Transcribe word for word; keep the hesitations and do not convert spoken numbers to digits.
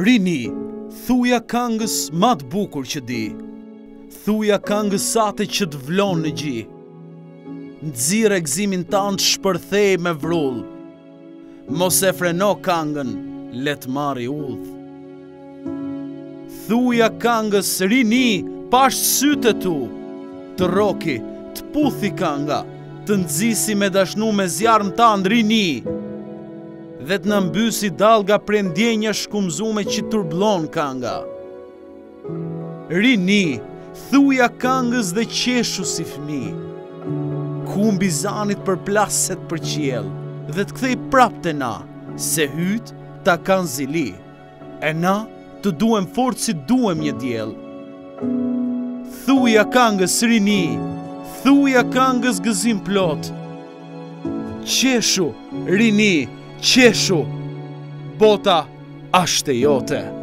Rini, thuja Kangës ma të bukur që di, thuja Kangës sate që të vlon në gji, nxirë e gzimin tanë të shpërthej me vrull, mos e freno Kangën, let marri udh. Thuja Kangës, Rini, pash sytë tu, të roki, të puthi Kanga, të nxisi me dashnu me zjarëm tanë Rini, dhe të nëmbysi dalga prendjenja shkumzume që turblon Kanga. Rini, thuja Kangës dhe qeshu si fmi, ku mbizanit për plaset për qiel, dhe të kthej prap të na, se hyt ta kanë zili, e na të duhem fort si duhem një djel. Thuja Kangës, Rini, thuja Kangës gëzim plot, qeshu, Rini, qeshu, bota ashte jote.